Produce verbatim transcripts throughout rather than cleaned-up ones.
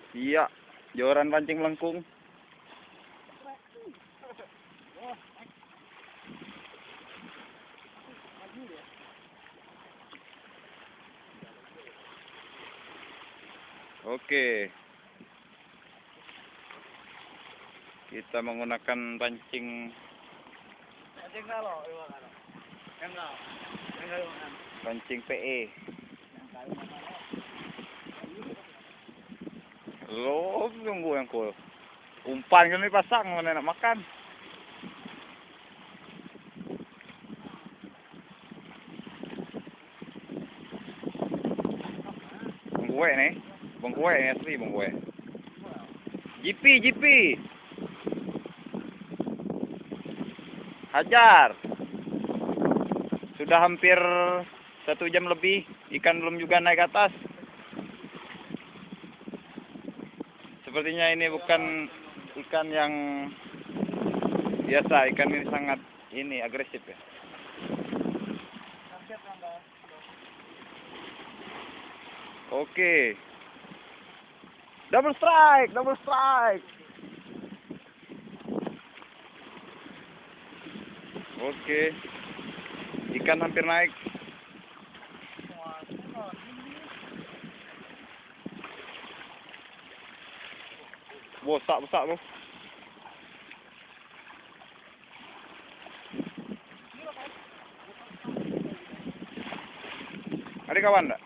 Iya, joran pancing melengkung. Oke. Kita menggunakan pancing pancing P E. Lo tunggu yang cool. Umpan kan dipasang, mana nak makan? Bang kue nih, bang kue nih asli bang kue. J P, J P. Hajar. Sudah hampir satu jam lebih, ikan belum juga naik ke atas. Sepertinya ini bukan ikan yang biasa, ikan ini sangat ini agresif ya. Oke. Double strike, double strike. Oke. Ikan hampir naik. Bosak, bosak bro. Ada kawan enggak?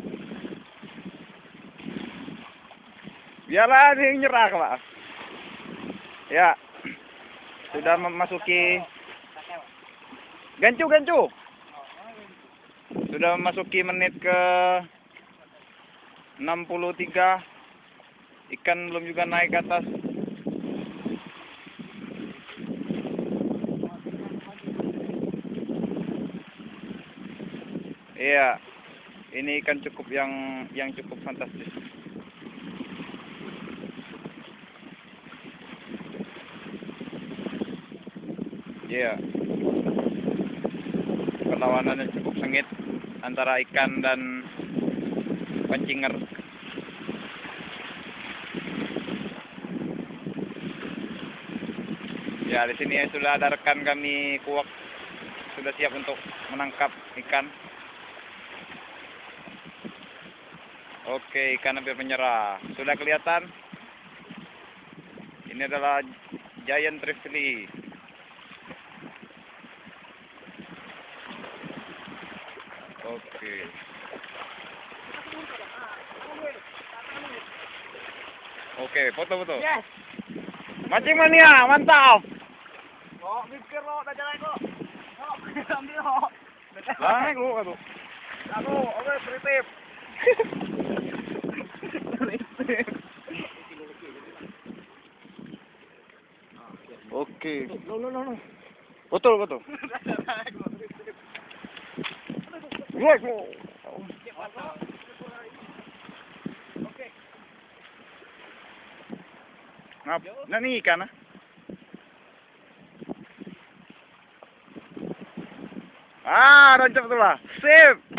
Biarlah dia nyerah, Pak. Ya. Sudah memasuki gancu, gancu. Sudah memasuki menit ke enam puluh tiga. Ikan belum juga naik ke atas. Iya. Ini ikan cukup yang yang cukup fantastis. Iya. Perlawanannya cukup sengit antara ikan dan pancingan. Ya, di sini sudah ada rekan kami kuak sudah siap untuk menangkap ikan. Oke, ikan hampir menyerah. Sudah kelihatan? Ini adalah giant trevally. Oke. Oke, foto-foto. Yes. Mancing mania, mantap. Oh, mikir lo, dah jalan kok. Oh, ambil lo. Naik lu atuh. Aku, oke, tritip. Oke. Lo, lo, lo, lo. Betul, betul. Yes, lo. Oke. Ngap, nah nih ikan ah. Ah, rancap tuh lah. Sip.